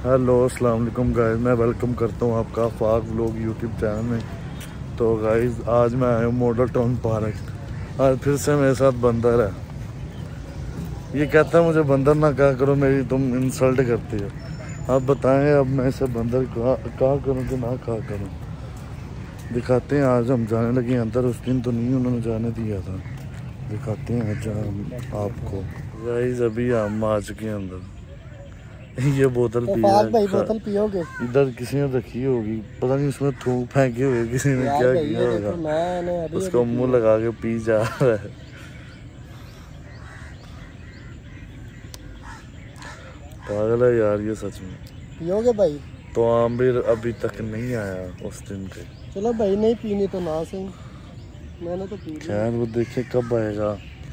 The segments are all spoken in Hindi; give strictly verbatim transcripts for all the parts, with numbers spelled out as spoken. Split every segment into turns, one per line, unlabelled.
हेलो अस्सलाम वालेकुम गाइस, मैं वेलकम करता हूँ आपका फाक व्लॉग यूट्यूब चैनल में। तो गाइस आज मैं आया हूँ मॉडल टाउन पार्क। आज फिर से मेरे साथ बंदर है। ये कहता है मुझे बंदर ना कहा करो, मेरी तुम इंसल्ट करती हो। आप बताएं अब मैं इसे बंदर कहा कहा करूँ कि ना कहा करूँ। दिखाते हैं, आज हम जाने लगे अंदर। उस दिन तो नहीं उन्होंने जाने दिया था। दिखाते हैं आज हम आपको। गाइस अभी हम आ चुके हैं अंदर। ये बोतल
तो
पी
फाक भाई
रहा
बोतल पियोगे?
इधर किसी ने रखी होगी, पता नहीं उसमें थूक फेंके हुए किसी ने क्या किया होगा।
मैंने अभी
उसको मुंह लगा के पी जा रहा है। पागल है यार ये सच में।
पियोगे भाई?
तो आमिर अभी तक नहीं आया उस दिन के।
चलो भाई नहीं पीनी तो ना सही, मैंने तो पी।
खैर वो देखे कब आएगा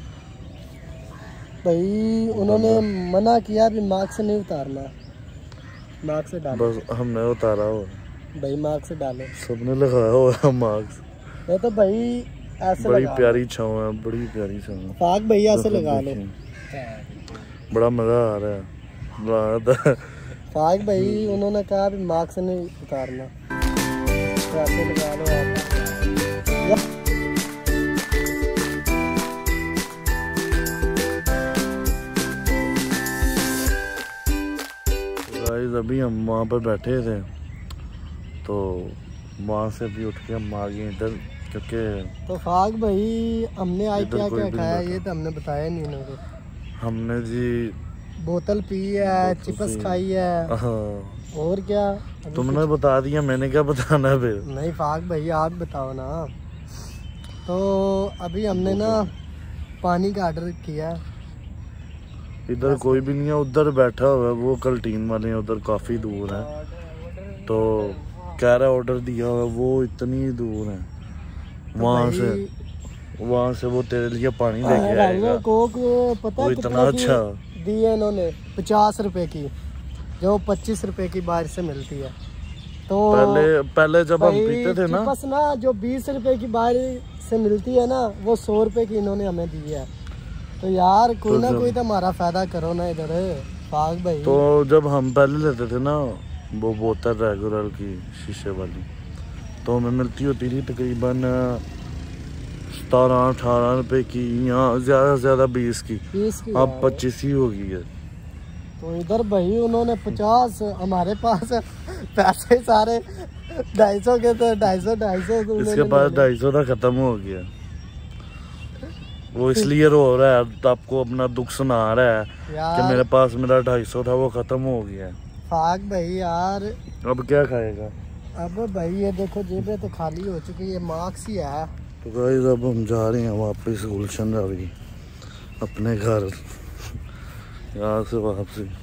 भाई। उन्होंने मना किया भी मार्क्स नहीं उतारना, मार्क्स से डालो।
बस हमने उतारा हो
भाई मार्क्स से डालो,
सबने लगाया हुआ मार्क्स।
मैं तो भाई ऐसे
बड़ी
लगा
प्यारी छाँव है, बड़ी प्यारी छाँव है।
फाक भाई ऐसे लगा लो,
बड़ा मजा आ रहा है।
फाक भाई उन्होंने कहा भी मार्क्स नहीं उतारना, तो ऐसे लगा लो आप।
अभी हम वहाँ पर बैठे थे तो वहाँ से भी उठ के हम आ गए इधर, क्योंकि
तो फाक भाई हमने आज क्या क्या खाया ये तो हमने बताया नहीं उनको।
हमने जी
बोतल पी है, चिप्स खाई है, और क्या
तुमने बता दिया, मैंने क्या बताना फिर।
नहीं फाक भाई आप बताओ ना। तो अभी हमने ना पानी का ऑर्डर किया।
इधर कोई भी नहीं है, उधर बैठा हुआ है वो कैंटीन वाले हैं, उधर काफी दूर है। तो कह रहा ऑर्डर दिया हुआ वो इतनी दूर है, तो वहाँ से वहाँ से वो तेरे लिए पानी लेके आएगा। कोक
पता
वो इतना अच्छा
दी है इन्होंने, पचास रुपए की, जो पच्चीस रुपए की बाहर से मिलती है। तो
पहले पहले जब हम पीते थे ना,
बस ना जो बीस रुपए की बाहर से मिलती है ना, वो सौ रुपए की इन्होंने हमें दी है। तो यार कोई तो ना कोई तो हमारा फायदा करो ना इधर फाक भाई।
तो जब हम पहले लेते थे ना वो बोतल रेगुलर की शीशे वाली, तो हमें मिलती होती थी तकरीबन सतारह अठारह रुपए की, या ज्यादा से ज्यादा बीस की, की अब पच्चीस ही हो गई है।
तो इधर भाई उन्होंने पचास, हमारे पास पैसे सारे ढाई सौ के, तो ढाई सौ ढाई सौ
इसके पास ढाई सौ का खत्म हो गया। वो इसलिए रो रहा है, तो आपको अपना दुख सुना रहा है कि मेरे पास मेरा ढाई सौ था वो खत्म हो गया।
फाक भाई यार
अब क्या खाएगा? अब
भाई ये देखो जेबें तो खाली हो चुकी है, मार्क्स ही है।
तो गाइस अब हम जा रहे हैं वापस गुलशन रवि अपने घर, यहाँ से वापसी।